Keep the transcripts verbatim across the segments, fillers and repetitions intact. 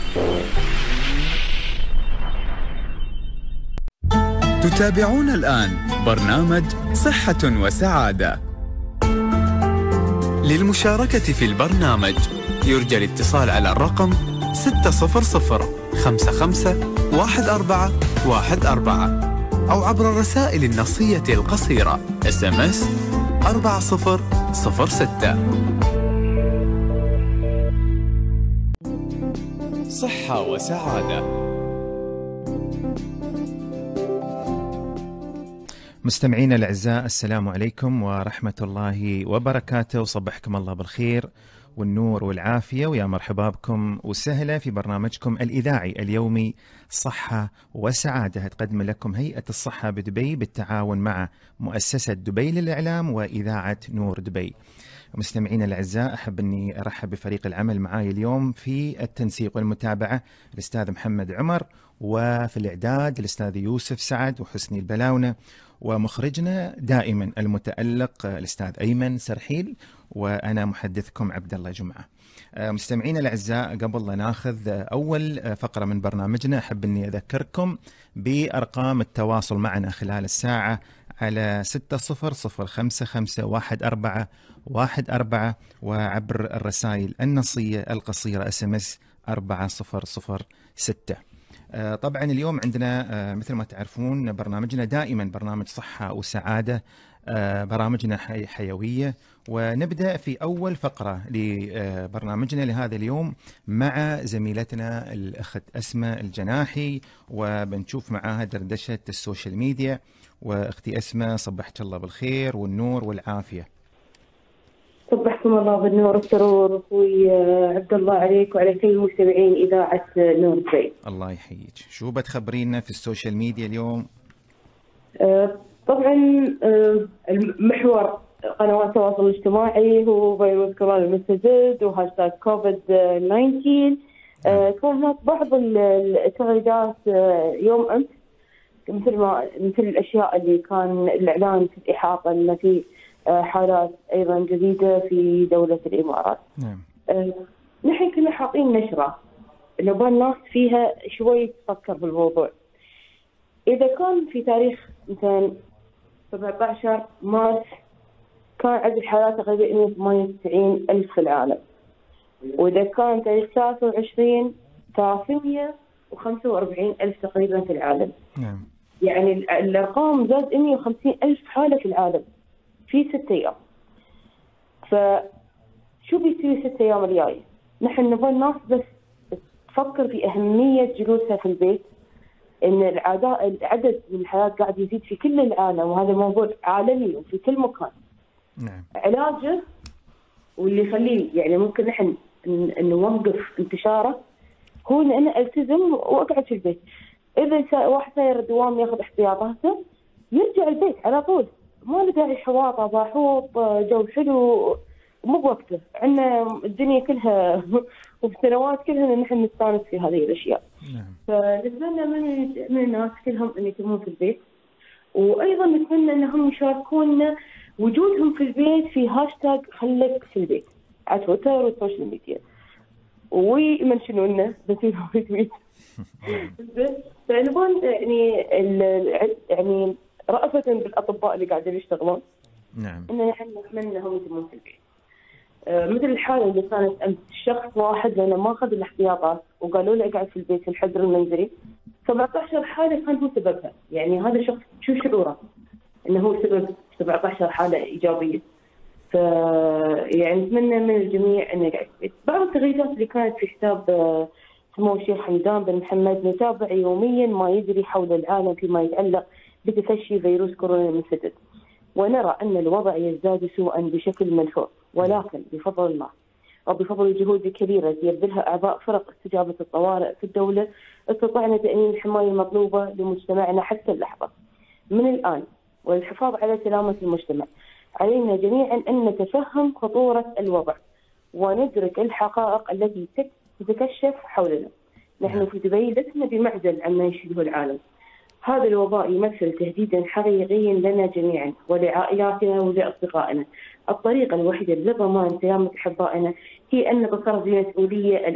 تتابعون الآن برنامج صحة وسعادة. للمشاركة في البرنامج يرجى الاتصال على الرقم ستة صفر صفر خمسة خمسة واحد أربعة واحد أربعة أو عبر الرسائل النصية القصيرة إس إم إس أربعة صفر صفر ستة. صحة وسعادة. مستمعينا الأعزاء، السلام عليكم ورحمة الله وبركاته، وصبحكم الله بالخير والنور والعافية، ويا مرحبا بكم وسهلا في برنامجكم الإذاعي اليومي صحة وسعادة. تقدم لكم هيئة الصحة بدبي بالتعاون مع مؤسسة دبي للإعلام وإذاعة نور دبي. مستمعينا الأعزاء، أحب أني أرحب بفريق العمل معاي اليوم في التنسيق والمتابعة الأستاذ محمد عمر، وفي الإعداد الأستاذ يوسف سعد وحسني البلاونة، ومخرجنا دائما المتألق الأستاذ أيمن سرحيل، وأنا محدثكم عبد الله جمعة. مستمعينا الأعزاء، قبل لا ناخذ أول فقرة من برنامجنا أحب أني أذكركم بأرقام التواصل معنا خلال الساعة على ستة صفر صفر خمسة خمسة واحد أربعة واحد أربعة، وعبر الرسائل النصية القصيرة إس إم إس أربعة صفر صفر ستة. طبعا اليوم عندنا مثل ما تعرفون برنامجنا دائما برنامج صحة وسعادة، برامجنا حيوية، ونبدأ في أول فقرة لبرنامجنا لهذا اليوم مع زميلتنا الأخت أسماء الجناحي، وبنشوف معاها دردشة السوشيال ميديا. وأختي أسماء، صبحت الله بالخير والنور والعافية. صبحكم الله بالنور والسرور أخوي عبد الله عليك وعلى كل مستمعين إذاعة نور دبي. الله يحييك. شو بتخبرينا في السوشيال ميديا اليوم؟ أه طبعا أه المحور قنوات التواصل الاجتماعي هو فيروس كورونا المستجد وهاشتاج كوفيد تسعة عشر. أه كان هناك بعض التغريدات أه يوم أمس، مثل ما مثل الأشياء اللي كان الإعلان في الإحاطة أن في حالات أيضا جديدة في دولة الإمارات. نعم. أه نحن كنا حاطين نشرة نبغى الناس فيها شوي تفكر بالموضوع. إذا كان في تاريخ مثلا سبعة عشر مارس كان عدد الحالات تقريبا مئة وثمانية وتسعين ألف في العالم، وإذا كان تاريخ ثلاثة وعشرين ثلاثمئة وخمسة وأربعين ألف تقريبا في العالم. نعم. يعني الأرقام زاد مئة وخمسين ألف حالة في العالم في ستة أيام. فشو بيصير ستة أيام الجاية؟ نحن نبغى الناس بس تفكر في أهمية جلوسها في البيت، إن العدد عدد من الحالات قاعد يزيد في كل العالم، وهذا موضوع عالمي وفي كل مكان. نعم. علاجه واللي يخليه يعني ممكن نحن نوقف انتشاره هو إن أنا ألتزم وأقعد في البيت. إذا واحد ساير الدوام ياخذ احتياطاته يرجع البيت على طول، ما له داعي حواطه باحوط جو حلو، مو بوقته. عندنا الدنيا كلها وبسنوات كلها نحن نستانس في هذه الاشياء. نعم. فنتمنى من من الناس كلهم ان يكونوا في البيت، وايضا نتمنى انهم يشاركونا وجودهم في البيت في هاشتاج خليك في البيت على تويتر والسوشيال ميديا، ويمنشنوا لنا بس في تويت. فنبغى يعني يعني رأفة بالأطباء اللي قاعدين يشتغلون. نعم. إن نحن نتمنى إنهم يتمون في البيت. آه مثل الحالة اللي كانت أمس، شخص واحد لأنه ما أخذ الاحتياطات وقالوا له اقعد في البيت في الحجر المنزلي، سبعة عشر حالة كان هو سببها. يعني هذا شخص شو شعوره إنه هو سبب سبعة عشر حالة إيجابية. ف يعني نتمنى من الجميع إنه يقعد في البيت. بعض التغريدات اللي كانت في حساب آه سمو الشيخ حمدان بن محمد: نتابع يوميا ما يجري حول العالم فيما يتعلق بتفشي فيروس كورونا المستجد، ونرى أن الوضع يزداد سوءا بشكل ملحوظ، ولكن بفضل الله وبفضل الجهود الكبيرة التي يبذلها أعضاء فرق استجابة الطوارئ في الدولة استطعنا تأمين الحماية المطلوبة لمجتمعنا حتى اللحظة. من الآن والحفاظ على سلامة المجتمع علينا جميعا أن نتفهم خطورة الوضع وندرك الحقائق التي تتكشف حولنا. نحن في دبي لسنا بمعزل عما يشهده العالم. هذا الوباء يمثل تهديدا حقيقيا لنا جميعا ولعائلاتنا ولأصدقائنا. الطريقة الوحيدة لضمان سلامة أحبائنا هي أن نتصرف بمسؤولية الآن.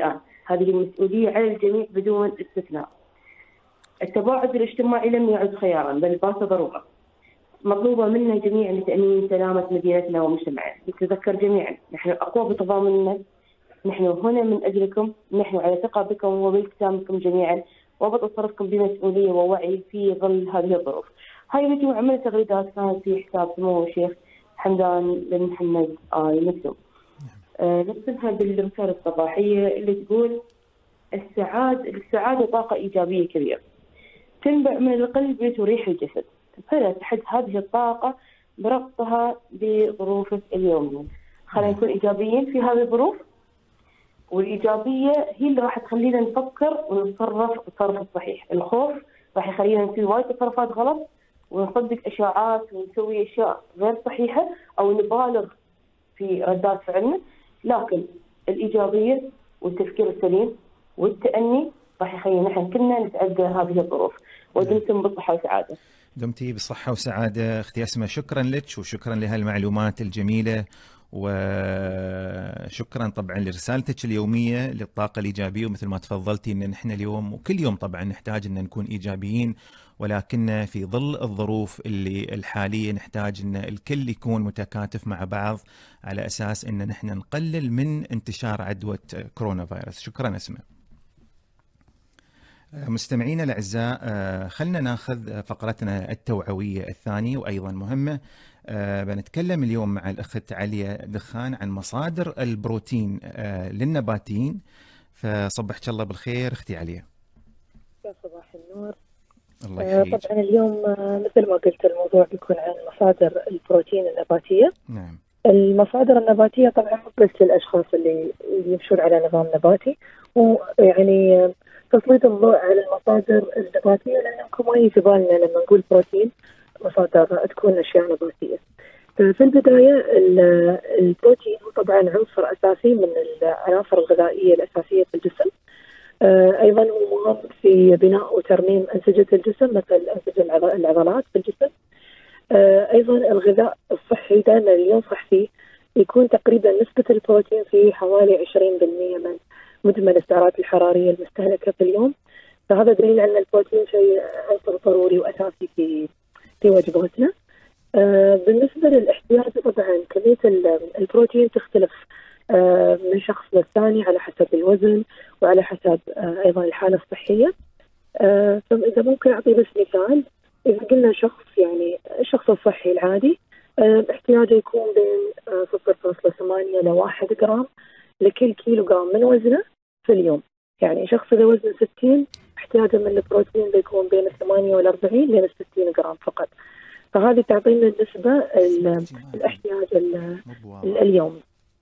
هذه المسؤولية على الجميع بدون استثناء. التباعد الاجتماعي لم يعد خيارا بل بات ضرورة مطلوبة منا جميعا لتأمين سلامة مدينتنا ومجتمعنا. نتذكر جميعا نحن أقوى بتضامننا، نحن هنا من أجلكم، نحن على ثقة بكم وبالتزامكم جميعا وبتصرفكم بمسؤولية ووعي في ظل هذه الظروف. هاي مجموعة من التغريدات كانت في حساب سمو الشيخ حمدان بن محمد آل مكتوم. أه نختمها بالرسالة الصباحية اللي تقول: السعادة السعادة طاقة إيجابية كبيرة تنبع من القلب لتريح الجسد، فلا تحد هذه الطاقة بربطها بظروفك اليومية. خلينا نكون إيجابيين في هذه الظروف، والإيجابية هي اللي راح تخلينا نفكر ونتصرف التصرف الصحيح. الخوف راح يخلينا نسوي وايد تصرفات غلط ونصدق إشاعات ونسوي أشياء غير صحيحة أو نبالغ في ردات فعلنا. لكن الإيجابية والتفكير السليم والتأني راح يخلينا نحن كلنا نتعدى هذه الظروف. ودمتم بالصحة والسعادة. دمتي بالصحة وسعادة أختي أسماء، شكرا لك وشكرا لهالمعلومات الجميلة، وشكرا طبعا لرسالتك اليومية للطاقة الإيجابية. ومثل ما تفضلتي أن نحن اليوم وكل يوم طبعا نحتاج أن نكون إيجابيين، ولكن في ظل الظروف اللي الحالية نحتاج أن الكل يكون متكاتف مع بعض على أساس أن نحن نقلل من انتشار عدوى كورونا فيروس. شكرا أسماء. مستمعينا الأعزاء، خلنا ناخذ فقرتنا التوعوية الثانية وأيضا مهمة. بنتكلم اليوم مع الأخت عليا دخان عن مصادر البروتين للنباتيين. فصبحك الله بالخير أختي عليا. يا صباح النور. الله يحييك. طبعا اليوم مثل ما قلت الموضوع بيكون عن مصادر البروتين النباتية. نعم. المصادر النباتية طبعا مو بس للأشخاص اللي يمشون على نظام نباتي، ويعني تسليط الضوء على المصادر النباتية، لأن ما يجي بالنا لما نقول بروتين مصادر تكون أشياء نباتية. في البداية البروتين هو طبعا عنصر أساسي من العناصر الغذائية الأساسية في الجسم. أيضا هو مهم في بناء وترميم أنسجة الجسم مثل أنسجة العضلات في الجسم. أيضا الغذاء الصحي دائما اللي ينصح فيه يكون تقريبا نسبة البروتين فيه حوالي عشرين بالمئة من مجمل السعرات الحرارية المستهلكة في اليوم. فهذا دليل على البروتين شيء عنصر ضروري وأساسي في في وجباتنا. آه بالنسبة للاحتياج طبعا كمية البروتين تختلف آه من شخص للثاني على حسب الوزن وعلى حسب آه أيضا الحالة الصحية. آه فإذا ممكن أعطي بس مثال، إذا قلنا شخص يعني الشخص الصحي العادي آه احتياجه يكون بين آه صفر فاصلة ثمانية لواحد جرام لكل كيلو جرام من وزنه في اليوم. يعني شخص إذا وزنه ستين احتياجه من البروتين بيكون بين الثمانية والأربعين لين الستين جرام فقط. فهذه تعطينا النسبة الاحتياج اليومي.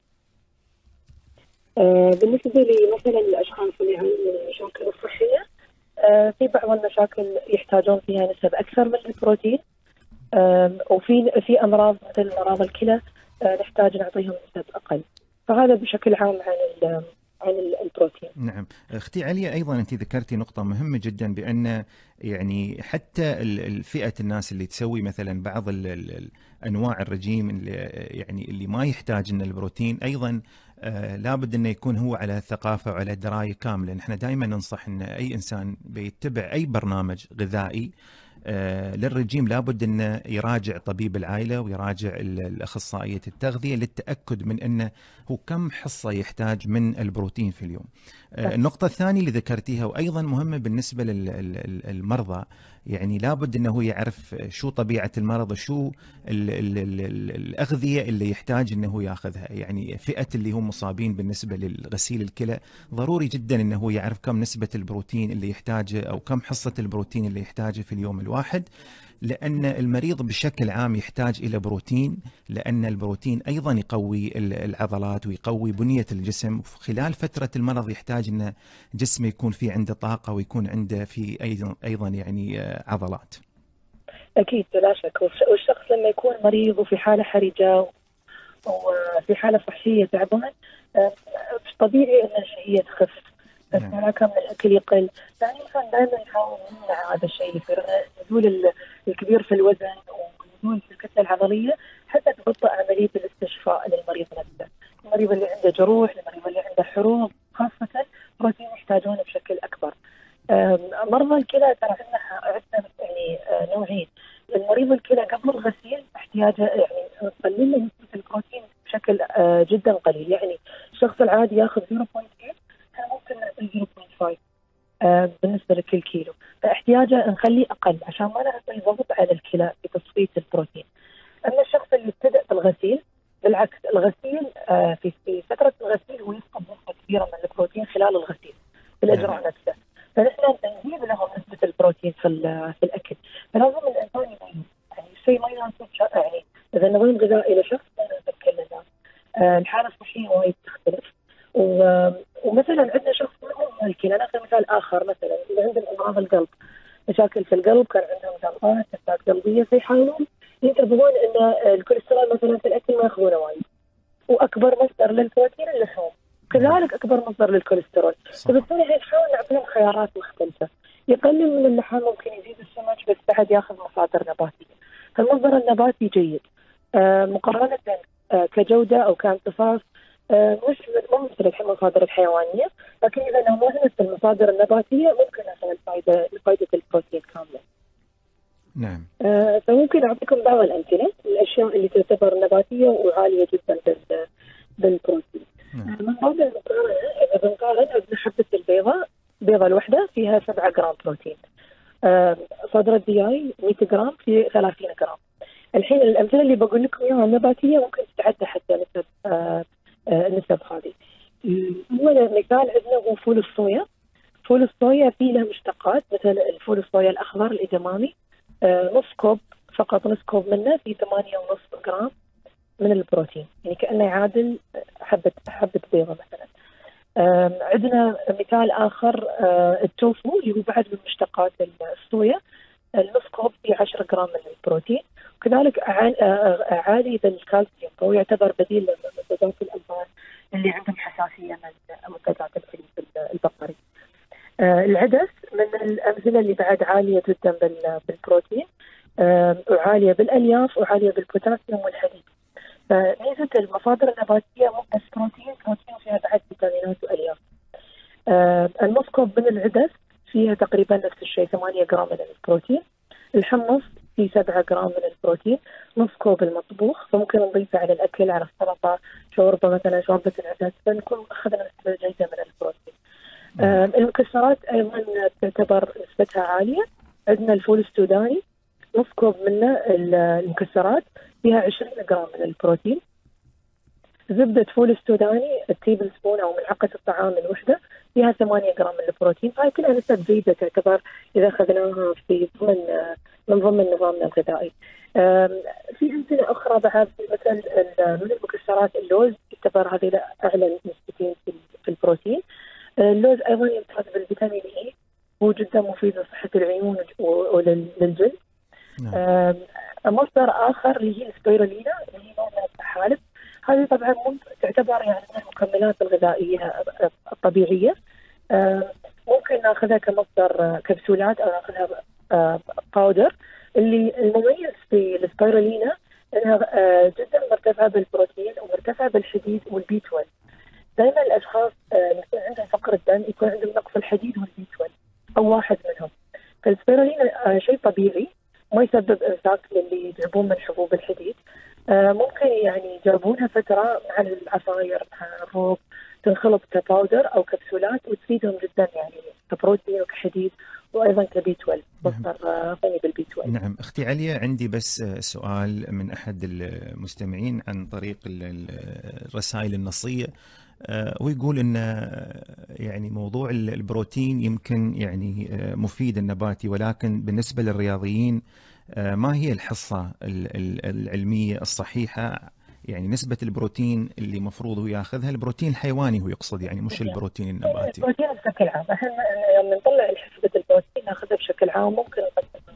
آه بالنسبة لي مثلا الأشخاص اللي عندهم المشاكل الصحية، آه في بعض المشاكل يحتاجون فيها نسب أكثر من البروتين، آه وفي في أمراض مثل مرض الكلى آه نحتاج نعطيهم نسب أقل. فهذا بشكل عام عن عن البروتين. نعم. اختي عليا، ايضا انت ذكرتي نقطه مهمه جدا، بان يعني حتى الفئه الناس اللي تسوي مثلا بعض ال ال انواع الرجيم اللي يعني اللي ما يحتاج ان البروتين، ايضا آه لابد انه يكون هو على ثقافه وعلى درايه كامله. نحن دائما ننصح ان اي انسان بيتبع اي برنامج غذائي آه للرجيم لابد أنه يراجع طبيب العائلة ويراجع الأخصائية التغذية للتأكد من أنه هو كم حصة يحتاج من البروتين في اليوم. آه النقطة الثانية اللي ذكرتيها وأيضا مهمة بالنسبة للمرضى، يعني لابد أنه يعرف شو طبيعة المرض وشو ال ال ال ال الأغذية اللي يحتاج أنه يأخذها. يعني فئة اللي هم مصابين بالنسبة للغسيل الكلى ضروري جدا أنه يعرف كم نسبة البروتين اللي يحتاجه أو كم حصة البروتين اللي يحتاجه في اليوم الواحد، لأن المريض بشكل عام يحتاج إلى بروتين، لأن البروتين أيضا يقوي العضلات ويقوي بنية الجسم. خلال فترة المرض يحتاج أن جسمه يكون فيه عنده طاقة ويكون عنده في أيضا, أيضا يعني عضلات. أكيد بلا شك. والشخص لما يكون مريض وفي حالة حرجة وفي حالة صحية تعبان طبيعي أن الشهية تخف، بس هناك من الأكل يقل. يعني مثلا دائما نحاول نمنع هذا الشيء، يصير النزول الكبير في الوزن ونزول في الكتلة العضلية حتى تبطئ عملية الاستشفاء للمريض نفسه. المريض اللي عنده جروح، المريض اللي عنده حروق خاصة، البروتين يحتاجونه بشكل اكبر. مرضى الكلى ترى عندنا عندنا يعني نوعين. المريض الكلى قبل الغسيل احتياجه يعني نقلل له نسبه البروتين بشكل جدا قليل، يعني الشخص العادي ياخذ صفر فاصلة اثنين، احنا ممكن نعطيه صفر فاصلة خمسة بالنسبه لكل كيلو، فاحتياجه نخليه اقل عشان ما نعطي ضغط على الكلى في تصفيه البروتين. اما الشخص اللي ابتدأ بالغسيل بالعكس، الغسيل في في فتره الغسيل هو يفقد نسبه كبيره من البروتين خلال الغسيل في الاجراء نفسه، فنحن نزيد لهم نسبه البروتين في في الاكل، فلازم الانسان يميز يعني الشيء ما يناسب يعني اذا نظام غذائي لشخص ما يناسب كل الناس. آه الحاله الصحيه وايد تختلف، ومثلا عندنا شخص مثل الكلى، ناخذ مثال اخر مثلا اللي عندهم امراض القلب، مشاكل في القلب، كان عندهم جلطات، سكتات قلبيه، فيحاولون ينتبهون ان الكوليسترول مثلا في الاكل ما ياخذونه وايد، واكبر مصدر للبروتين اللحوم، كذلك اكبر مصدر للكوليسترول، فبالتالي نحاول نعطي لهم خيارات مختلفه، يقلل من اللحم، ممكن يزيد السمك، بس بعد ياخذ مصادر نباتيه. فالمصدر النباتي جيد آه مقارنه آه كجوده او كامتصاص آه مش مو مثل المصادر الحيوانيه، لكن اذا نوعنا في المصادر النباتيه ممكن نصل الفائده لفائده البروتين كامله. نعم. آه فممكن اعطيكم بعض الامثله الاشياء اللي تعتبر نباتيه وعاليه جدا بال بالبروتين. نعم. من باب المقارنه اذا بنقارن عندنا حبه البيضاء، بيضه الوحده فيها سبعة جرام بروتين. آه صدر الدجاج مئة جرام في ثلاثين جرام. الحين الامثله اللي بقول لكم اياها النباتيه ممكن تتعدى حتى نسب آه آه النسب هذه. اول مثال عندنا هو فول الصويا. فول الصويا فيه له مشتقات مثل الفول الصويا الاخضر الادمامي، آه نص كوب فقط، نص كوب منه في ثمانية ونص جرام من البروتين، يعني كأنه يعادل حبة حبة بيضة مثلا. عندنا مثال آخر التوفو اللي هو بعد من مشتقات الصويا، النص كوب فيه عشرة جرام من البروتين، وكذلك عالي بالكالسيوم، فهو يعتبر بديل لمنتجات الألبان اللي عندهم حساسية من منتجات الحليب البقري. العدس من الأمثلة اللي بعد عالية جدا بالبروتين، وعالية بالألياف وعالية بالبوتاسيوم والحديد. فميزة المصادر النباتية مو بس بروتين، بروتين فيها بعد فيتامينات وألياف. آه النص كوب من العدس فيها تقريبا نفس الشيء، ثمانية جرام من البروتين. الحمص فيه سبعة جرام من البروتين، نص كوب المطبوخ، فممكن نضيفه على الأكل، على السلطة، شوربة مثلا، شوربة العدس، فنكون أخذنا نسبة جيدة من البروتين. آه المكسرات أيضا تعتبر نسبتها عالية. عندنا الفول السوداني نص كوب منه المكسرات فيها عشرين جرام من البروتين. زبدة فول السوداني التيبل سبون أو ملعقة الطعام الوحدة فيها ثمانية جرام من البروتين، فهي كلها نسب جيدة تعتبر إذا أخذناها في ضمن من ضمن نظامنا الغذائي. في أمثلة أخرى بعد مثل من المكسرات اللوز يعتبر هذه أعلى نسبتين في البروتين. اللوز أيضا يمتاز بالفيتامين إي، هو جدا مفيد لصحة العيون وللجلد. نعم. مصدر آخر اللي هي السبيرولينا اللي هي نوع من الطحالب، هذه طبعا تعتبر يعني من المكملات الغذائية الطبيعية، ممكن ناخذها كمصدر كبسولات أو ناخذها باودر. اللي المميز في السبيرولينا أنها جدا مرتفعة بالبروتين ومرتفعة بالحديد والبي اثناشر. دائما الأشخاص اللي يكون عندهم فقر الدم يكون عندهم نقص الحديد والبي اثناشر أو واحد منهم، فالسبيرولينا شيء طبيعي ما يسبب إمساك للي يتعبون من حبوب الحديد. آه ممكن يعني يجربونها فترة مع العصاير مع الروب، تنخلط كباودر أو كبسولات وتفيدهم جدا يعني كبروتين وكحديد وأيضا كبي اثناشر، مصدر غني بالبي اثناشر. نعم. أختي عليا، عندي بس سؤال من أحد المستمعين عن طريق الرسائل النصية، ويقول إن يعني موضوع البروتين يمكن يعني مفيد النباتي، ولكن بالنسبة للرياضيين ما هي الحصة العلمية الصحيحة، يعني نسبة البروتين اللي مفروض هو ياخذها، البروتين الحيواني هو يقصد يعني مش البروتين النباتي. البروتين بشكل عام، احنا لما نطلع حسبة البروتين ناخذها بشكل عام، ممكن نقسمها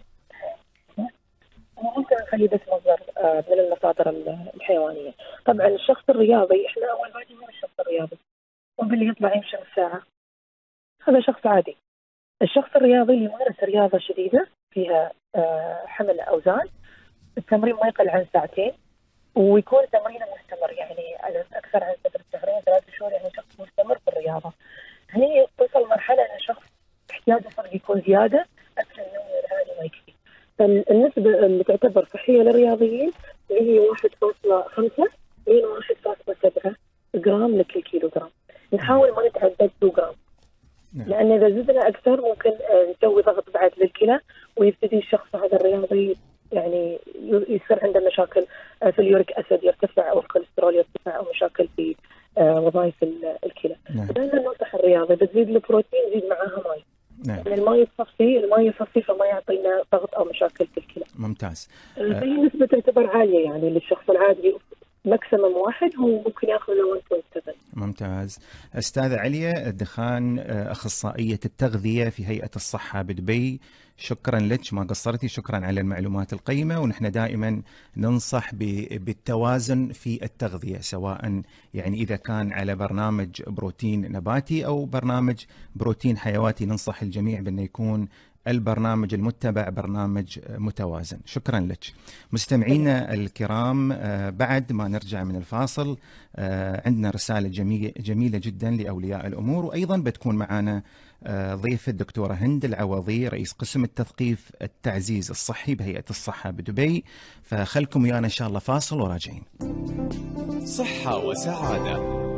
ممكن نخليه بس مصدر من المصادر الحيوانية. طبعا الشخص الرياضي، احنا اول واحد هو الشخص الرياضي، واللي يطلع يمشي ساعة هذا شخص عادي. الشخص الرياضي اللي يمارس رياضة شديدة فيها حمل أوزان، التمرين ما يقل عن ساعتين، ويكون تمرينه مستمر يعني على أكثر عن فترة شهرين ثلاث شهور، يعني شخص مستمر في الرياضة. هني توصل مرحله ان الشخص احتياجه صار يكون زياده اكثر النووي العالي ما يكفي. فالنسبه اللي تعتبر صحيه للرياضيين اللي هي واحد فاصلة خمسة الى واحد فاصلة سبعة جرام لكل كيلو جرام. نحاول ما نتعدى اثنين جرام، لان اذا زدنا اكثر ممكن نسوي ضغط بعد للكلى ويبتدي الشخص هذا الرياضي يعني يصير عنده مشاكل في اليوريك اسيد يرتفع او الكوليسترول يرتفع او مشاكل في وظائف الكلى. دائما ننصح الرياضي بتزيد البروتين زيد معاها ماء. نعم. يعني الماء يصفي الماء يصفي فما يعطينا ضغط او مشاكل في الكلى. ممتاز. هي النسبه تعتبر عاليه يعني للشخص العادي، ماكسيمم واحد هو ممكن ياخذ له واحد فاصلة سبعة. ممتاز. أستاذة عليا الدخان، أخصائية التغذية في هيئة الصحة بدبي، شكرا لك، ما قصرتي، شكرا على المعلومات القيمة. ونحن دائما ننصح بالتوازن في التغذية، سواء يعني إذا كان على برنامج بروتين نباتي أو برنامج بروتين حيواتي، ننصح الجميع بأنه يكون البرنامج المتبع برنامج متوازن. شكرا لك. مستمعينا الكرام، بعد ما نرجع من الفاصل عندنا رسالة جميلة جدا لأولياء الأمور، وأيضا بتكون معنا ضيفة الدكتورة هند العوضي رئيس قسم التثقيف التعزيز الصحي بهيئة الصحة بدبي. فخلكم ويانا إن شاء الله فاصل وراجعين. صحة وسعادة.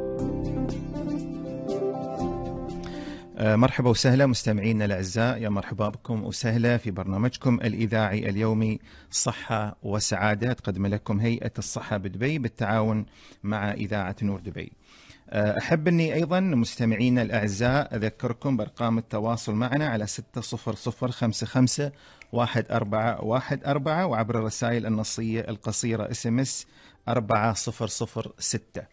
مرحبا وسهلا مستمعينا الأعزاء، يا مرحبا بكم وسهلا في برنامجكم الإذاعي اليومي صحة وسعادة، تقدم لكم هيئة الصحة بدبي بالتعاون مع إذاعة نور دبي. أحب أني أيضا مستمعينا الأعزاء أذكركم بأرقام التواصل معنا على ستة صفر صفر خمسة خمسة واحد أربعة واحد أربعة، وعبر الرسائل النصية القصيرة اس ام اس أربعة صفر صفر ستة.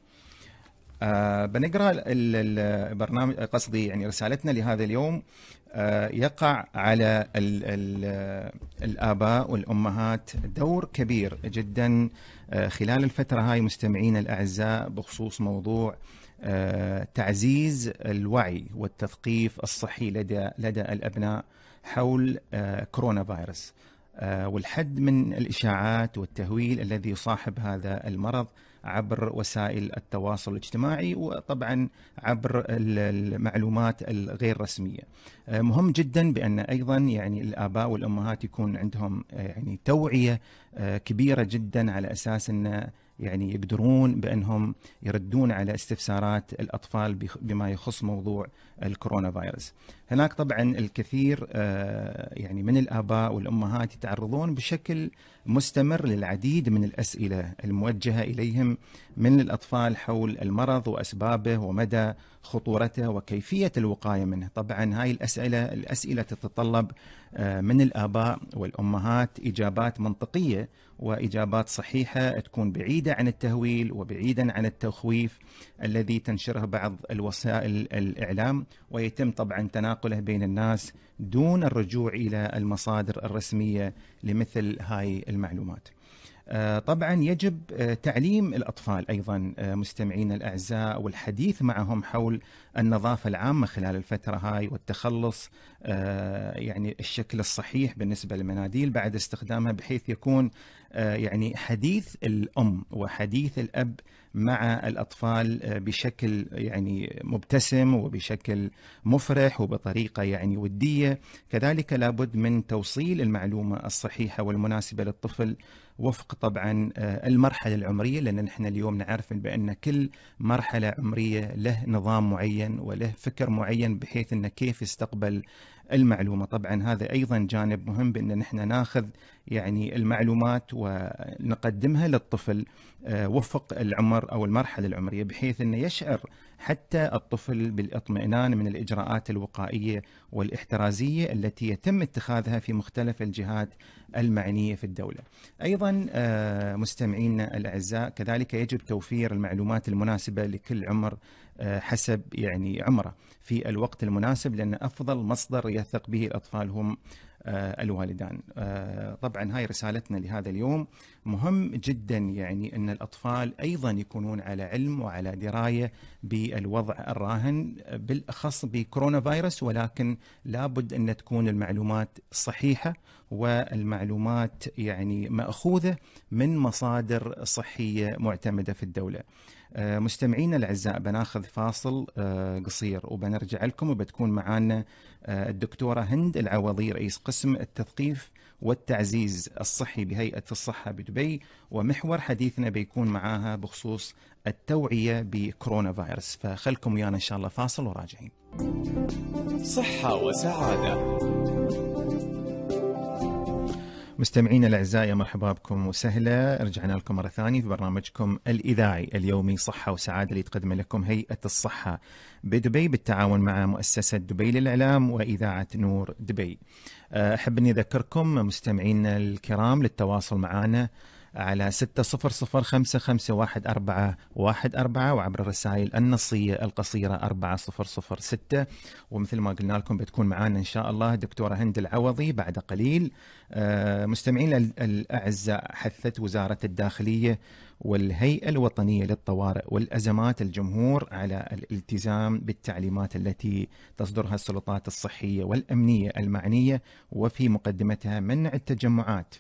آه بنقرأ البرنامج، قصدي يعني رسالتنا لهذا اليوم. آه يقع على ال ال الآباء والأمهات دور كبير جدا آه خلال الفترة هاي مستمعين الأعزاء بخصوص موضوع آه تعزيز الوعي والتثقيف الصحي لدى لدى الأبناء حول آه كورونا فيروس آه والحد من الإشاعات والتهويل الذي يصاحب هذا المرض عبر وسائل التواصل الاجتماعي، وطبعا عبر المعلومات الغير رسمية. مهم جدا بأن أيضا يعني الآباء والأمهات يكون عندهم يعني توعية كبيرة جدا على أساس أن يعني يقدرون بأنهم يردون على استفسارات الأطفال بما يخص موضوع الكورونا فيروس. هناك طبعا الكثير يعني من الآباء والأمهات يتعرضون بشكل مستمر للعديد من الأسئلة الموجهة إليهم من الأطفال حول المرض وأسبابه ومدى خطورته وكيفية الوقاية منه. طبعا هاي الأسئلة الأسئلة تتطلب من الآباء والأمهات إجابات منطقية وإجابات صحيحة تكون بعيدة عن التهويل وبعيدا عن التخويف الذي تنشره بعض الوسائل الإعلام، ويتم طبعا تناقله بين الناس دون الرجوع إلى المصادر الرسمية لمثل هاي المعلومات. طبعا يجب تعليم الأطفال أيضا مستمعين الأعزاء والحديث معهم حول النظافة العامة خلال الفترة هاي والتخلص يعني الشكل الصحيح بالنسبة للمناديل بعد استخدامها، بحيث يكون يعني حديث الأم وحديث الأب مع الأطفال بشكل يعني مبتسم وبشكل مفرح وبطريقة يعني ودية. كذلك لابد من توصيل المعلومة الصحيحة والمناسبة للطفل وفق طبعا المرحلة العمرية، لأن نحن اليوم نعرف بأن كل مرحلة عمرية له نظام معين وله فكر معين بحيث أنه كيف يستقبل المعلومة. طبعا هذا أيضا جانب مهم بأن نحن ناخذ يعني المعلومات ونقدمها للطفل وفق العمر أو المرحلة العمرية، بحيث أنه يشعر حتى الطفل بالاطمئنان من الإجراءات الوقائية والاحترازية التي يتم اتخاذها في مختلف الجهات المعنية في الدولة. أيضا مستمعينا الأعزاء كذلك يجب توفير المعلومات المناسبة لكل عمر حسب يعني عمره في الوقت المناسب، لأن أفضل مصدر يثق به الأطفال هم الوالدان. طبعا هاي رسالتنا لهذا اليوم. مهم جدا يعني أن الأطفال أيضا يكونون على علم وعلى دراية بالوضع الراهن بالأخص بكورونا فيروس، ولكن لابد أن تكون المعلومات صحيحة والمعلومات يعني مأخوذة من مصادر صحية معتمدة في الدولة. مستمعينا الأعزاء بناخذ فاصل قصير وبنرجع لكم، وبتكون معانا الدكتورة هند العوضي رئيس قسم التثقيف والتعزيز الصحي بهيئة الصحة بدبي، ومحور حديثنا بيكون معاها بخصوص التوعية بكورونا فيروس. فخلكم ويانا إن شاء الله فاصل وراجعين. صحة وسعادة. مستمعينا الأعزاء يا مرحبا بكم وسهلا، رجعنا لكم مرة ثانية في برنامجكم الإذاعي اليومي صحة وسعادة اللي تقدم لكم هيئة الصحة بدبي بالتعاون مع مؤسسة دبي للإعلام وإذاعة نور دبي. أحب أني أذكركم مستمعينا الكرام للتواصل معنا على ستة صفر صفر خمسة خمسة واحد أربعة واحد أربعة وعبر الرسائل النصية القصيرة أربعة صفر صفر ستة. ومثل ما قلنا لكم بتكون معنا إن شاء الله دكتورة هند العوضي بعد قليل. مستمعين الأعزاء، حثت وزارة الداخلية والهيئة الوطنية للطوارئ والأزمات الجمهور على الالتزام بالتعليمات التي تصدرها السلطات الصحية والأمنية المعنية، وفي مقدمتها منع التجمعات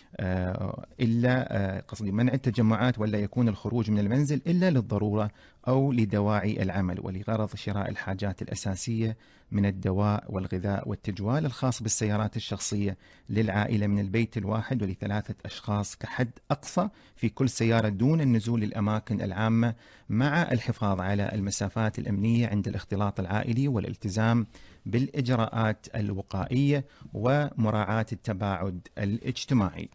إلا قصدي منع التجمعات ولا يكون الخروج من المنزل إلا للضرورة أو لدواعي العمل ولغرض شراء الحاجات الأساسية من الدواء والغذاء والتجوال الخاص بالسيارات الشخصية للعائلة من البيت الواحد ولثلاثة أشخاص كحد أقصى في كل سيارة دون النزول للأماكن العامة، مع الحفاظ على المسافات الأمنية عند الاختلاط العائلي والالتزام بالإجراءات الوقائية ومراعاة التباعد الاجتماعي.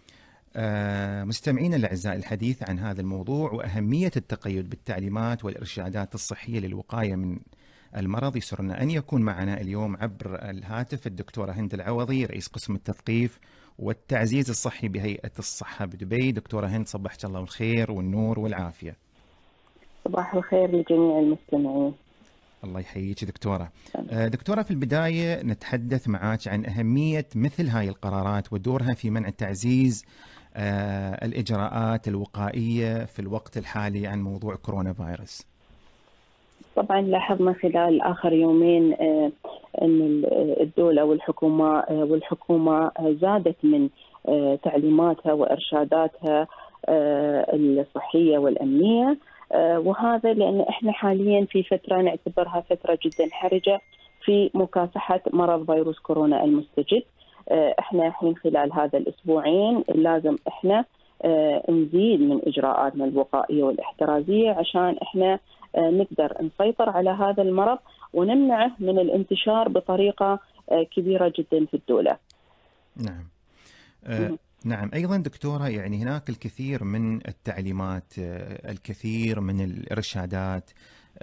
آه مستمعين الأعزاء، الحديث عن هذا الموضوع وأهمية التقيد بالتعليمات والإرشادات الصحية للوقاية من المرض يسرنا أن يكون معنا اليوم عبر الهاتف الدكتورة هند العوضي رئيس قسم التثقيف والتعزيز الصحي بهيئة الصحة بدبي. دكتورة هند، صبحت الله بالخير والنور والعافية. صباح الخير لجميع المستمعين. الله يحييك دكتورة. دكتورة، في البداية نتحدث معك عن أهمية مثل هاي القرارات ودورها في منع تعزيز آه الإجراءات الوقائية في الوقت الحالي عن موضوع كورونا فيروس. طبعا لاحظنا خلال آخر يومين آه أن الدولة والحكومة آه والحكومة زادت من آه تعليماتها وإرشاداتها آه الصحية والأمنية، آه وهذا لأن إحنا حاليا في فترة نعتبرها فترة جدا حرجة في مكافحة مرض فيروس كورونا المستجد. آه إحنا الحين خلال هذا الأسبوعين لازم إحنا آه نزيد من إجراءاتنا الوقائية والاحترازية عشان إحنا آه نقدر نسيطر على هذا المرض ونمنعه من الانتشار بطريقة آه كبيرة جدا في الدولة. نعم. آه نعم، أيضا دكتورة يعني هناك الكثير من التعليمات، الكثير من الإرشادات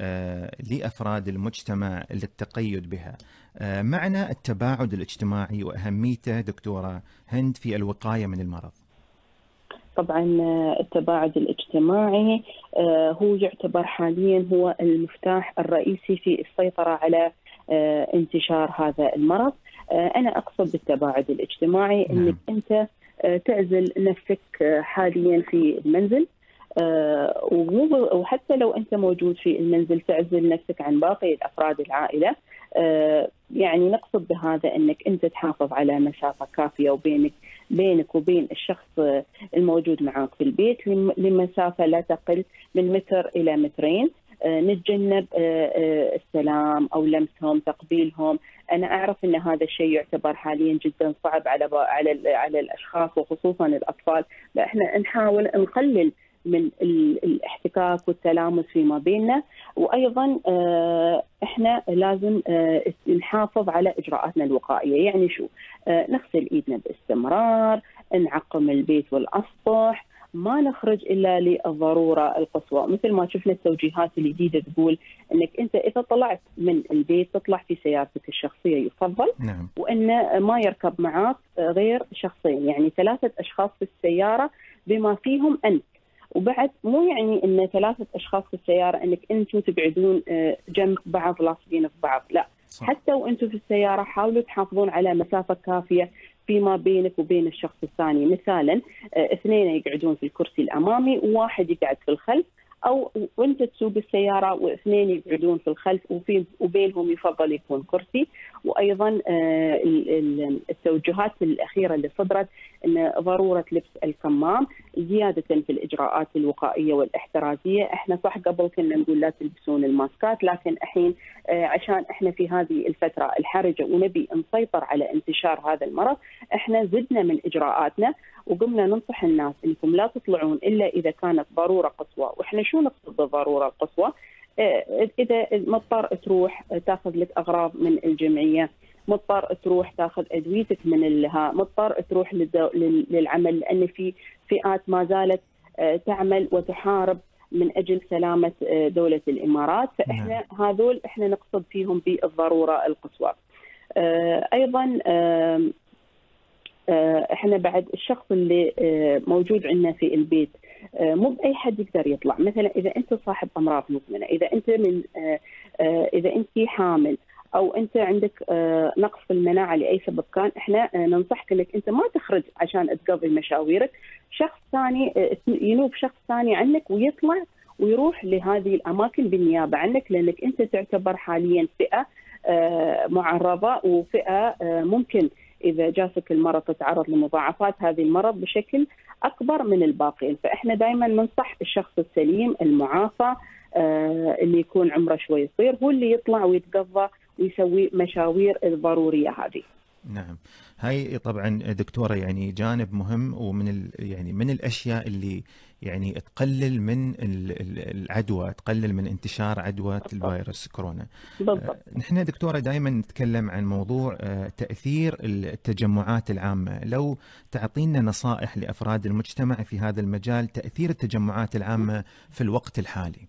لأفراد المجتمع للتقيد بها. معنى التباعد الاجتماعي وأهميته دكتورة هند في الوقاية من المرض. طبعا التباعد الاجتماعي هو يعتبر حاليا هو المفتاح الرئيسي في السيطرة على انتشار هذا المرض. أنا أقصد بالتباعد الاجتماعي نعم. أنك أنت تعزل نفسك حاليا في المنزل، وحتى لو أنت موجود في المنزل تعزل نفسك عن باقي الأفراد العائلة. يعني نقصد بهذا أنك أنت تحافظ على مسافة كافية وبينك بينك وبين الشخص الموجود معك في البيت لمسافة لا تقل من متر إلى مترين. نتجنب السلام أو لمسهم تقبيلهم. أنا أعرف أن هذا الشيء يعتبر حاليا جدا صعب على على على الأشخاص وخصوصا الأطفال، فإحنا نحاول نقلل من الاحتكاك والتلامس فيما بيننا. وأيضا إحنا لازم نحافظ على إجراءاتنا الوقائية. يعني شو؟ نغسل إيدنا باستمرار، نعقم البيت والأسطح، ما نخرج إلا للضرورة القصوى. مثل ما شفنا التوجيهات الجديدة تقول أنك أنت إذا طلعت من البيت تطلع في سيارتك الشخصية يفضل. نعم. وأن ما يركب معك غير شخصين، يعني ثلاثة أشخاص في السيارة بما فيهم أنت. وبعد مو يعني أن ثلاثة أشخاص في السيارة أنك أنتم تقعدون جنب بعض لاصقين في بعض، لا صح. حتى وأنتم في السيارة حاولوا تحافظون على مسافة كافية فيما بينك وبين الشخص الثاني. مثالا اثنين يقعدون في الكرسي الأمامي وواحد يقعد في الخلف، أو وانت تسوق السيارة واثنين يقعدون في الخلف وفي وبينهم يفضل يكون كرسي. وأيضا التوجهات الأخيرة اللي صدرت أن ضرورة لبس الكمام، زيادة في الإجراءات الوقائية والاحترازية. احنا صح قبل كنا نقول لا تلبسون الماسكات، لكن الحين عشان احنا في هذه الفترة الحرجة ونبي نسيطر على انتشار هذا المرض، احنا زدنا من إجراءاتنا وقمنا ننصح الناس انكم لا تطلعون الا اذا كانت ضروره قصوى. واحنا شو نقصد بالضروره القصوى؟ اذا مضطر تروح تاخذ لك اغراض من الجمعيه، مضطر تروح تاخذ ادويتك من الها، مضطر تروح للعمل، لان في فئات ما زالت تعمل وتحارب من اجل سلامه دوله الامارات، فاحنا هذول احنا نقصد فيهم بالضروره القصوى. ايضا احنا بعد الشخص اللي موجود عندنا في البيت مو باي حد يقدر يطلع. مثلا اذا انت صاحب امراض مزمنه، اذا انت من اذا انت حامل او انت عندك نقص في المناعه لاي سبب كان، احنا ننصحك انك انت ما تخرج عشان تقضي مشاويرك، شخص ثاني ينوب شخص ثاني عنك ويطلع ويروح لهذه الاماكن بالنيابه عنك، لانك انت تعتبر حاليا فئه معرضه وفئه ممكن إذا جاتك المرض تتعرض لمضاعفات هذه المرض بشكل أكبر من الباقين. فإحنا دائما ننصح الشخص السليم المعافى اللي يكون عمره شوي صغير هو اللي يطلع ويتقضى ويسوي مشاوير الضرورية هذه. نعم، هاي طبعا دكتورة يعني جانب مهم، ومن ال يعني من الأشياء اللي يعني تقلل من العدوى، تقلل من انتشار عدوى الفيروس كورونا. بالضبط. نحن دكتورة دائما نتكلم عن موضوع تأثير التجمعات العامة، لو تعطينا نصائح لأفراد المجتمع في هذا المجال، تأثير التجمعات العامة في الوقت الحالي.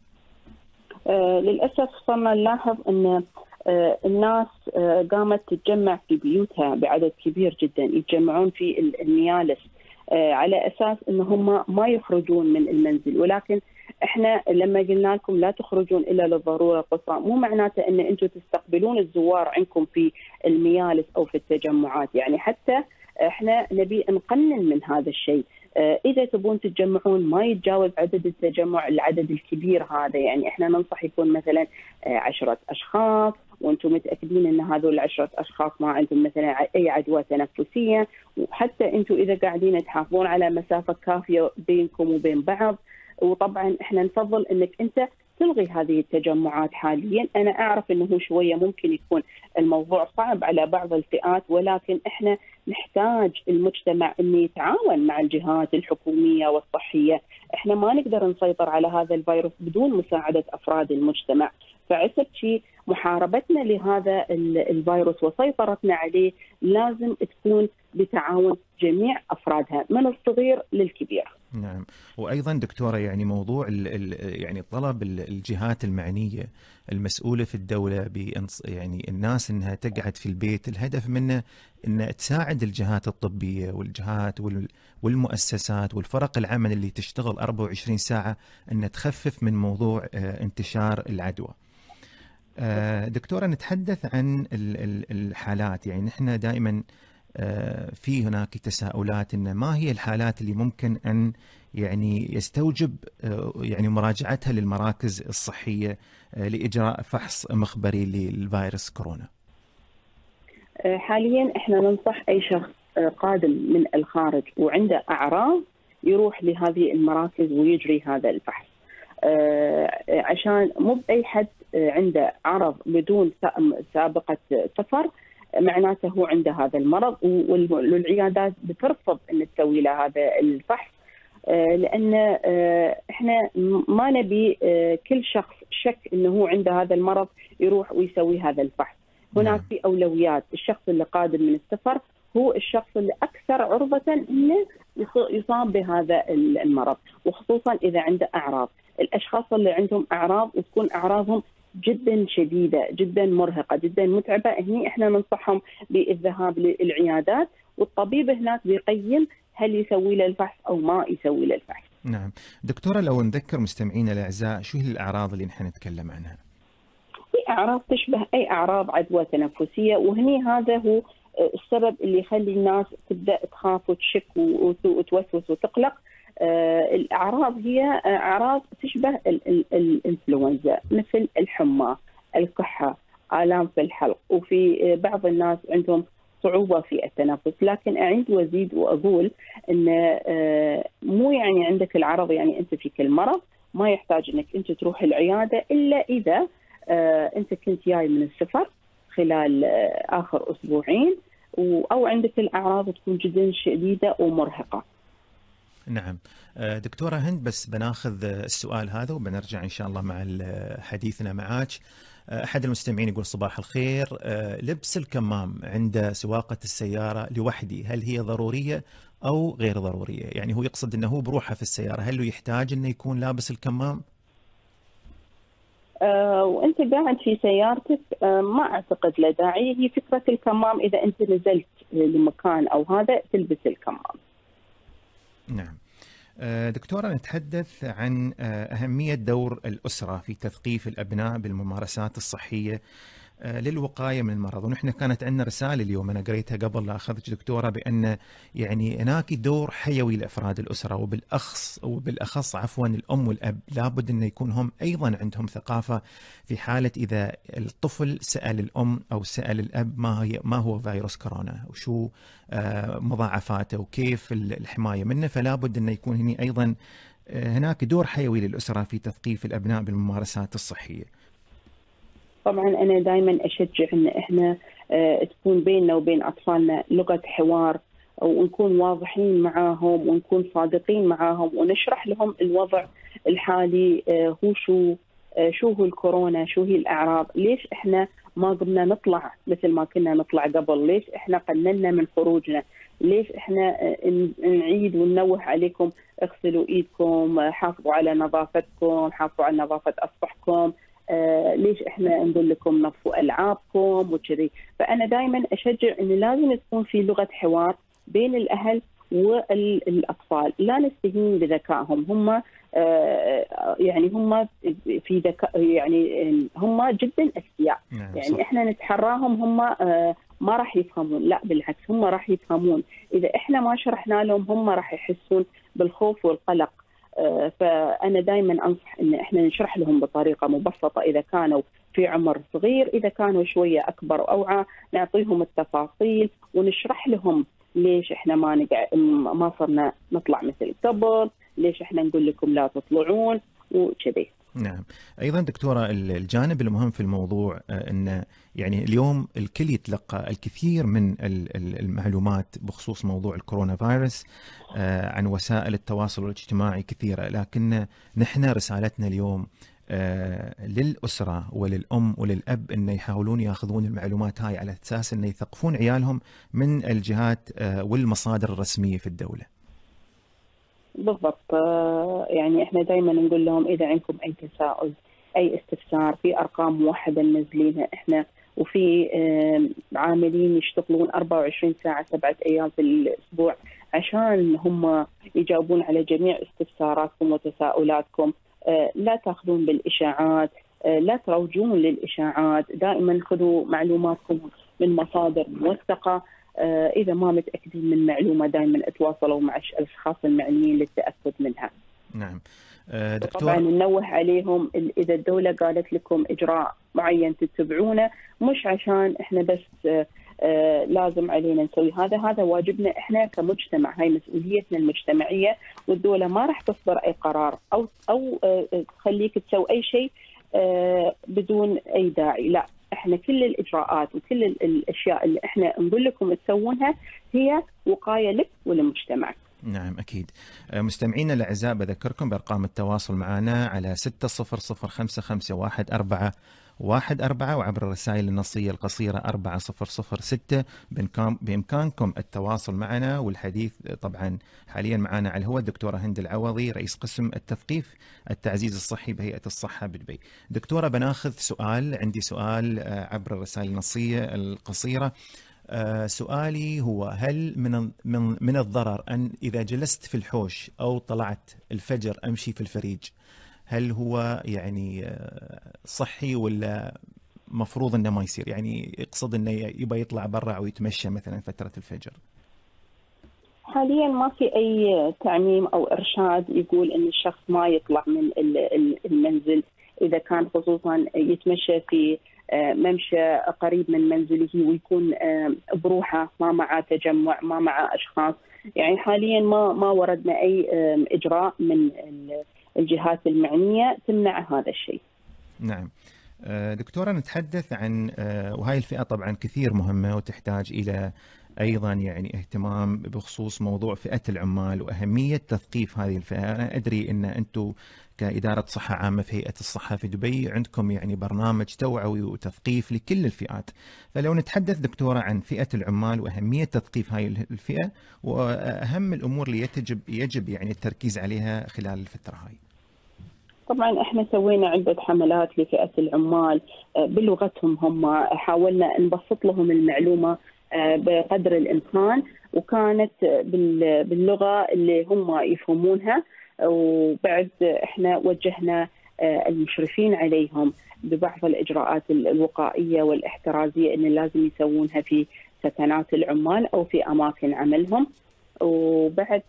آه للأسف صرنا نلاحظ أن الناس قامت تتجمع في بيوتها بعدد كبير جدا، يتجمعون في الميالس على أساس أنهم ما يخرجون من المنزل. ولكن احنا لما قلنا لكم لا تخرجون إلا للضرورة القصوى، مو معناته أن أنتم تستقبلون الزوار عندكم في الميالس أو في التجمعات، يعني حتى احنا نبي نقنن من هذا الشيء. إذا تبون تتجمعون ما يتجاوز عدد التجمع العدد الكبير هذا، يعني احنا ننصح يكون مثلا عشرة أشخاص، وانتم متاكدين ان هذول العشرة اشخاص ما عندهم مثلا اي عدوى تنفسيه، وحتى انتم اذا قاعدين تحافظون على مسافه كافيه بينكم وبين بعض. وطبعا احنا نفضل انك انت تلغي هذه التجمعات حاليا. انا اعرف انه شويه ممكن يكون الموضوع صعب على بعض الفئات، ولكن احنا نحتاج المجتمع انه يتعاون مع الجهات الحكوميه والصحيه. احنا ما نقدر نسيطر على هذا الفيروس بدون مساعده افراد المجتمع، فعسب شيء محاربتنا لهذا الفيروس وسيطرتنا عليه لازم تكون بتعاون جميع أفرادها من الصغير للكبير. نعم، وأيضا دكتورة يعني موضوع ال ال يعني طلب الجهات المعنية المسؤولة في الدولة يعني الناس أنها تقعد في البيت، الهدف منه أن تساعد الجهات الطبية والجهات والمؤسسات والفرق العمل اللي تشتغل أربعة وعشرين ساعة أن تخفف من موضوع انتشار العدوى. دكتورة، نتحدث عن الحالات، يعني نحن دائما في هناك تساؤلات إن ما هي الحالات اللي ممكن أن يعني يستوجب يعني مراجعتها للمراكز الصحية لإجراء فحص مخبري للفيروس كورونا. حاليا احنا ننصح أي شخص قادم من الخارج وعنده أعراض يروح لهذه المراكز ويجري هذا الفحص، عشان مو بأي حد عنده عرض بدون سابقة سفر معناته هو عنده هذا المرض، والعيادات بترفض ان تسوي له هذا الفحص، لان احنا ما نبي كل شخص شك انه هو عنده هذا المرض يروح ويسوي هذا الفحص. هناك في اولويات، الشخص اللي قادم من السفر هو الشخص اللي اكثر عرضة انه يصاب بهذا المرض، وخصوصا اذا عنده اعراض. الاشخاص اللي عندهم اعراض وتكون اعراضهم جدا شديدة جدا مرهقة جدا متعبة، هني احنا ننصحهم بالذهاب للعيادات، والطبيب هناك بيقيم هل يسوي له الفحص او ما يسوي له الفحص. نعم دكتورة، لو نذكر مستمعينا الاعزاء شو هي الاعراض اللي نحن نتكلم عنها؟ في اعراض تشبه اي اعراض عدوى تنفسية، وهني هذا هو السبب اللي يخلي الناس تبدا تخاف وتشك وتوسوس وتقلق. آه الأعراض هي أعراض تشبه الإنفلونزا، مثل الحمى، الكحة، آلام في الحلق، وفي بعض الناس عندهم صعوبة في التنفس. لكن أعيد وأزيد وأقول أن مو يعني عندك العرض يعني أنت فيك المرض ما يحتاج أنك أنت تروح العيادة إلا إذا أنت كنت جاي من السفر خلال آخر أسبوعين أو عندك الأعراض تكون جدا شديدة ومرهقة. نعم دكتورة هند، بس بناخذ السؤال هذا وبنرجع إن شاء الله مع حديثنا معاك. أحد المستمعين يقول صباح الخير، لبس الكمام عند سواقة السيارة لوحدي هل هي ضرورية أو غير ضرورية؟ يعني هو يقصد أنه هو بروحه في السيارة، هل له يحتاج أنه يكون لابس الكمام؟ أه وأنت قاعد في سيارتك أه ما أعتقد له داعي. هي فكرة الكمام إذا أنت نزلت لمكان أو هذا تلبس الكمام. نعم دكتورة، نتحدث عن أهمية دور الأسرة في تثقيف الأبناء بالممارسات الصحية للوقاية من المرض. ونحن كانت عندنا رسالة اليوم أنا قريتها قبل لا أخذت دكتورة بأن يعني هناك دور حيوي لأفراد الأسرة، وبالأخص وبالأخص عفوا الأم والأب لابد أن يكون هم أيضا عندهم ثقافة في حالة إذا الطفل سأل الأم أو سأل الأب ما هي ما هو فيروس كورونا وشو مضاعفاته وكيف الحماية منه، فلا بد أن يكون هنا أيضا هناك دور حيوي للأسرة في تثقيف الأبناء بالممارسات الصحية. طبعا أنا دائما أشجع أن إحنا اه تكون بيننا وبين أطفالنا لغة حوار، ونكون واضحين معاهم ونكون صادقين معاهم ونشرح لهم الوضع الحالي. اه هو شو اه شو هو الكورونا، شو هي الأعراض، ليش إحنا ما قمنا نطلع مثل ما كنا نطلع قبل، ليش إحنا قللنا من خروجنا، ليش إحنا اه نعيد وننوه عليكم اغسلوا إيدكم، حافظوا على نظافتكم، حافظوا على نظافة أسطحكم، آه ليش احنا نقول لكم نظفوا العابكم وكذي. فانا دائما اشجع انه لازم تكون في لغه حوار بين الاهل والاطفال، لا نستهين بذكائهم. هم آه يعني هم في ذكاء، يعني هم جدا اذكياء. نعم يعني صح. احنا نتحراهم هم آه ما راح يفهمون، لا بالعكس هم راح يفهمون. اذا احنا ما شرحنا لهم هم راح يحسون بالخوف والقلق. فأنا دائما أنصح إن إحنا نشرح لهم بطريقة مبسطة إذا كانوا في عمر صغير، إذا كانوا شوية أكبر وأوعى نعطيهم التفاصيل ونشرح لهم ليش إحنا ما نقع ما صرنا نطلع مثل قبل، ليش إحنا نقول لكم لا تطلعون وكذي. نعم. أيضا دكتورة الجانب المهم في الموضوع أن يعني اليوم الكل يتلقى الكثير من المعلومات بخصوص موضوع الكورونا فيروس عن وسائل التواصل الاجتماعي كثيرة، لكن نحن رسالتنا اليوم للأسرة وللأم وللأب أن يحاولون يأخذون المعلومات هاي على أساس أن يثقفون عيالهم من الجهات والمصادر الرسمية في الدولة. بالضبط. يعني احنا دائما نقول لهم اذا عندكم اي تساؤل اي استفسار، في ارقام موحده منزلينها احنا، وفي عاملين يشتغلون أربعة وعشرين ساعه سبعه ايام في الاسبوع عشان هم يجاوبون على جميع استفساراتكم وتساؤلاتكم. لا تاخذون بالاشاعات، لا تروجون للاشاعات، دائما خذوا معلوماتكم من مصادر موثقه. إذا ما متأكدين من معلومة دائما اتواصلوا مع الأشخاص المعنيين للتأكد منها. نعم دكتور. طبعا ننوه عليهم إذا الدولة قالت لكم إجراء معين تتبعونه، مش عشان إحنا بس لازم علينا نسوي هذا، هذا واجبنا إحنا كمجتمع، هاي مسؤوليتنا المجتمعية، والدولة ما راح تصدر أي قرار أو أو تخليك تسوي أي شيء بدون أي داعي. لا، احنا كل الاجراءات وكل الاشياء اللي احنا نقول لكم تسوونها هي وقايه لك ولمجتمعك. نعم أكيد. مستمعينا الأعزاء بذكركم بأرقام التواصل معنا على ستة صفر صفر خمسة خمسة واحد أربعة واحد أربعة وعبر الرسائل النصية القصيرة أربعة صفر صفر ستة. بإمكانكم التواصل معنا والحديث. طبعا حاليا معنا على الهواء الدكتورة هند العوضي رئيس قسم التثقيف التعزيز الصحي بهيئة الصحة بدبي. دكتورة بناخذ سؤال، عندي سؤال عبر الرسائل النصية القصيرة. أه سؤالي هو هل من من من الضرر أن إذا جلست في الحوش أو طلعت الفجر أمشي في الفريج، هل هو يعني صحي ولا مفروض أنه ما يصير؟ يعني يقصد أنه يبغى يطلع برا أو يتمشى مثلا فترة الفجر. حاليا ما في أي تعميم أو إرشاد يقول أن الشخص ما يطلع من المنزل إذا كان خصوصا يتمشى في ممشى قريب من منزله ويكون بروحه، ما معه تجمع، ما معه أشخاص. يعني حاليا ما ما وردنا أي إجراء من الجهات المعنية تمنع هذا الشيء. نعم دكتورة، نتحدث عن وهاي الفئة طبعا كثير مهمة وتحتاج إلى أيضا يعني اهتمام بخصوص موضوع فئة العمال وأهمية تثقيف هذه الفئة. أنا أدري أن أنتم كإدارة صحة عامة في هيئة الصحة في دبي عندكم يعني برنامج توعوي وتثقيف لكل الفئات، فلو نتحدث دكتورة عن فئة العمال وأهمية تثقيف هاي الفئة وأهم الأمور اللي يجب يجب يعني التركيز عليها خلال الفترة هاي. طبعا احنا سوينا عدة حملات لفئة العمال بلغتهم هم، حاولنا نبسط لهم المعلومة بقدر الإمكان، وكانت باللغة اللي هم يفهمونها. وبعد احنا وجهنا المشرفين عليهم ببعض الإجراءات الوقائية والاحترازية اللي لازم يسوونها في سكنات العمال أو في أماكن عملهم. وبعد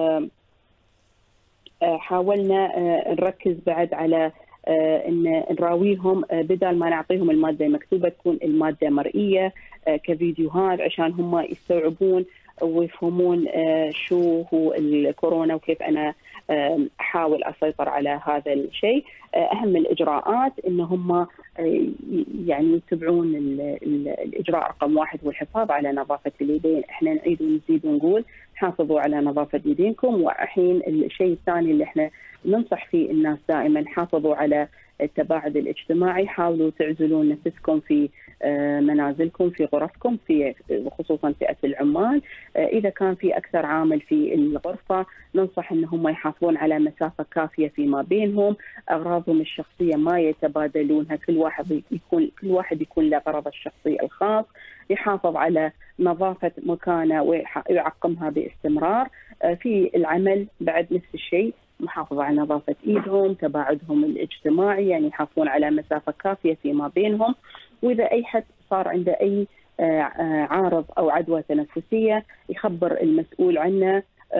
حاولنا نركز بعد على ان نراويهم بدل ما نعطيهم الماده المكتوبه تكون الماده مرئيه كفيديوهات عشان هم يستوعبون ويفهمون شو هو الكورونا وكيف انا احاول اسيطر على هذا الشيء. اهم الاجراءات ان هم يعني يتبعون الاجراء رقم واحد والحفاظ على نظافه اليدين. احنا نعيد ونزيد ونقول حافظوا على نظافه يدينكم. والحين الشيء الثاني اللي احنا ننصح فيه الناس دائما، حافظوا على التباعد الاجتماعي، حاولوا تعزلون نفسكم في منازلكم في غرفكم، في خصوصا فئة العمال. إذا كان في أكثر عامل في الغرفة ننصح أن هم يحافظون على مسافة كافية فيما بينهم، أغراضهم الشخصية ما يتبادلونها، كل واحد يكون كل واحد يكون له غرضه الشخصي الخاص، يحافظ على نظافة مكانه ويعقمها باستمرار. في العمل بعد نفس الشيء، محافظة على نظافة إيدهم، تباعدهم الاجتماعي، يعني يحافظون على مسافة كافية فيما بينهم. وإذا أي حد صار عنده أي عارض أو عدوى تنفسية يخبر المسؤول عنه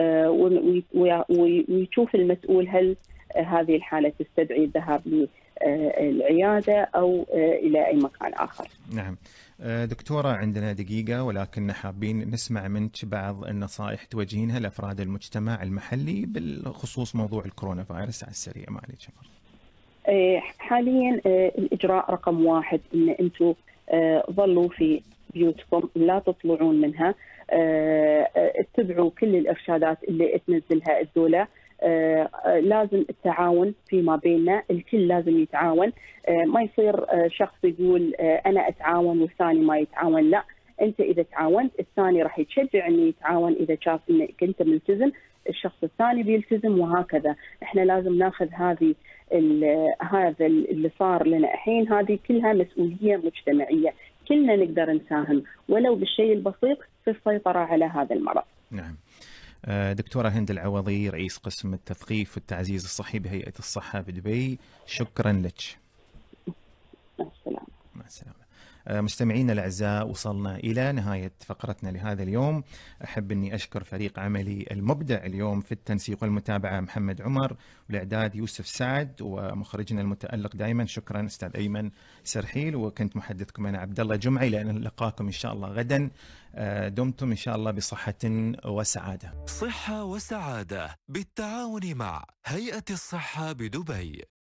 ويشوف المسؤول هل هذه الحالة تستدعي الذهاب للعيادة أو إلى أي مكان آخر. نعم دكتورة، عندنا دقيقة ولكن حابين نسمع منك بعض النصائح توجهينها لأفراد المجتمع المحلي بالخصوص موضوع الكورونا فيروس على السريع. معليش. حاليا الإجراء رقم واحد إن أنتم ظلوا في بيوتكم، لا تطلعون منها، اتبعوا كل الإرشادات اللي تنزلها الدولة. لازم التعاون فيما بيننا، الكل لازم يتعاون. ما يصير شخص يقول أنا أتعاون والثاني ما يتعاون، لا، أنت إذا تعاونت الثاني راح يتشجع إنه يتعاون. إذا شاف إنك أنت ملتزم الشخص الثاني بيلتزم، وهكذا. إحنا لازم ناخذ هذه هذا اللي صار لنا الحين، هذه كلها مسؤولية مجتمعية، كلنا نقدر نساهم ولو بالشيء البسيط في السيطرة على هذا المرض. نعم. دكتورة هند العوضي، رئيس قسم التثقيف والتعزيز الصحي بهيئة الصحة بدبي، شكرا لك. مع السلامة. مع السلامة. مستمعينا الأعزاء، وصلنا إلى نهاية فقرتنا لهذا اليوم. أحب أني أشكر فريق عملي المبدع اليوم في التنسيق والمتابعة محمد عمر، والإعداد يوسف سعد، ومخرجنا المتألق دائما شكرا أستاذ أيمن سرحيل، وكنت محدثكم أنا عبد الله جمعي. لأن نلقاكم إن شاء الله غدا. دمتم إن شاء الله بصحة وسعادة. صحة وسعادة بالتعاون مع هيئة الصحة بدبي.